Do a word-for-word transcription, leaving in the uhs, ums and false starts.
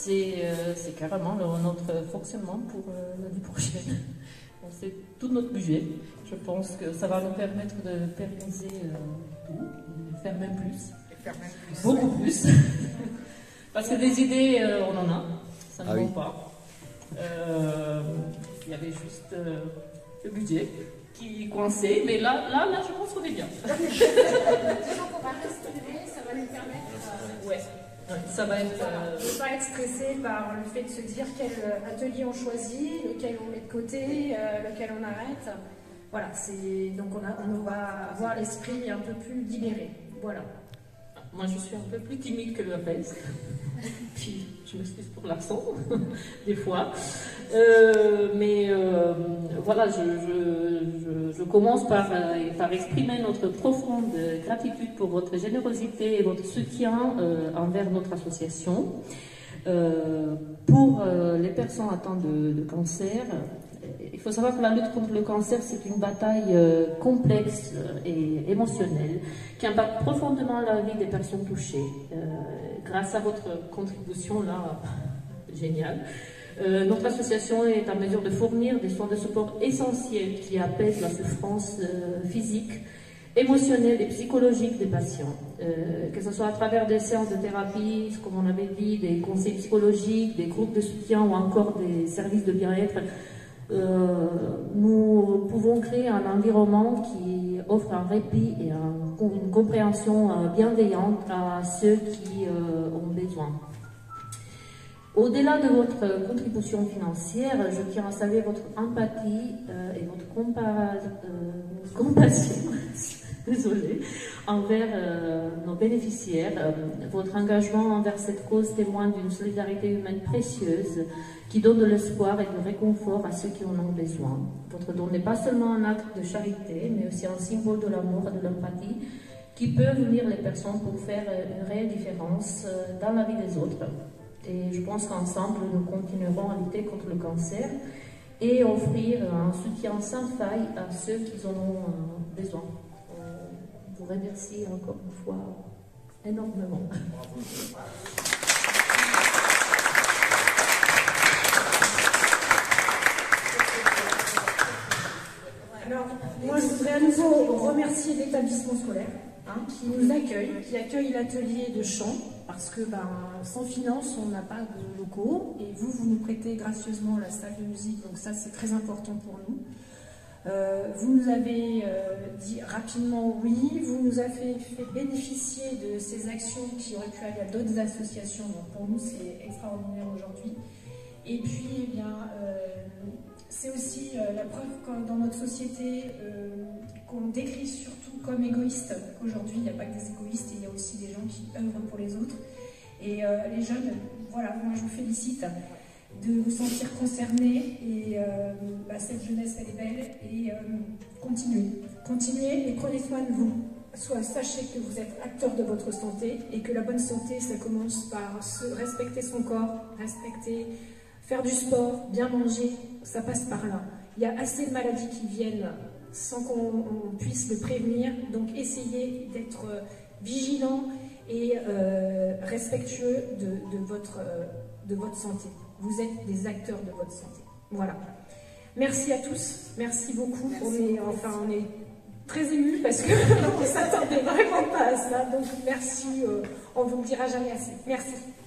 c'est euh, carrément le, notre fonctionnement pour euh, l'année prochaine. C'est tout notre budget. Je pense que ça va nous permettre de pérenniser euh, tout, de faire même plus. Et faire même plus. Beaucoup plus. Parce que des idées, euh, on en a, ça ne ah manque oui. pas. Euh, il y avait juste euh, le budget qui coinçait, mais là, là, là, je pense qu'on est bien. Donc on va respirer, ça va nous permettre euh, ouais. Ouais, ça va être. Voilà, Euh... ne pas être stressé par le fait de se dire quel atelier on choisit, lequel on met de côté, euh, lequel on arrête. Voilà, c'est donc on, a, on va avoir l'esprit un peu plus libéré. Voilà. Moi, je suis un peu plus timide que le reste. Puis, je m'excuse pour l'accent, des fois. Euh, mais euh, voilà, je, je, je, je commence par, euh, par exprimer notre profonde gratitude pour votre générosité et votre soutien euh, envers notre association. Euh, pour euh, les personnes atteintes de, de cancer, il faut savoir que la lutte contre le cancer, c'est une bataille euh, complexe et émotionnelle qui impacte profondément la vie des personnes touchées. Euh, grâce à votre contribution, là, géniale, euh, notre association est en mesure de fournir des soins de support essentiels qui apaisent la souffrance euh, physique, émotionnelle et psychologique des patients. Euh, que ce soit à travers des séances de thérapie, comme on avait dit, des conseils psychologiques, des groupes de soutien ou encore des services de bien-être. Euh, nous pouvons créer un environnement qui offre un répit et un, une compréhension euh, bienveillante à ceux qui euh, ont besoin. Au-delà de votre contribution financière, je tiens à saluer votre empathie euh, et votre compa euh, compassion désolé, envers euh, nos bénéficiaires. Euh, votre engagement envers cette cause témoigne d'une solidarité humaine précieuse qui donne de l'espoir et du réconfort à ceux qui en ont besoin. Votre don n'est pas seulement un acte de charité, mais aussi un symbole de l'amour et de l'empathie qui peut unir les personnes pour faire une réelle différence dans la vie des autres. Et je pense qu'ensemble, nous continuerons à lutter contre le cancer et offrir un soutien sans faille à ceux qui en ont besoin. Je vous remercie encore une fois énormément. Alors, moi, je voudrais à nouveau remercier l'établissement scolaire hein, qui nous accueille, qui accueille l'atelier de chant, parce que ben, sans finance, on n'a pas de locaux, et vous, vous nous prêtez gracieusement la salle de musique, donc ça, c'est très important pour nous. Euh, vous nous avez euh, dit rapidement oui, vous nous avez fait bénéficier de ces actions qui auraient pu aller à d'autres associations, donc pour nous, c'est extraordinaire aujourd'hui. Et puis, eh bien, euh, c'est aussi euh, la preuve que dans notre société, euh, qu'on décrit surtout comme égoïste, qu'aujourd'hui, il n'y a pas que des égoïstes, il y a aussi des gens qui œuvrent pour les autres. Et euh, les jeunes, voilà, moi je vous félicite de vous sentir concernés, et euh, bah, cette jeunesse, elle est belle, et euh, continuez. Continuez et prenez soin de vous. Soit sachez que vous êtes acteur de votre santé, et que la bonne santé, ça commence par se respecter son corps, respecter... Faire du sport, bien manger, ça passe par là. Il y a assez de maladies qui viennent sans qu'on puisse le prévenir. Donc essayez d'être vigilant et euh, respectueux de, de, votre, euh, de votre santé. Vous êtes des acteurs de votre santé. Voilà. Merci à tous. Merci beaucoup. Merci. On est, enfin, on est très émus parce qu'on ne s'attendait vraiment pas à ça. Donc merci. Euh, on ne vous le dira jamais assez. Merci.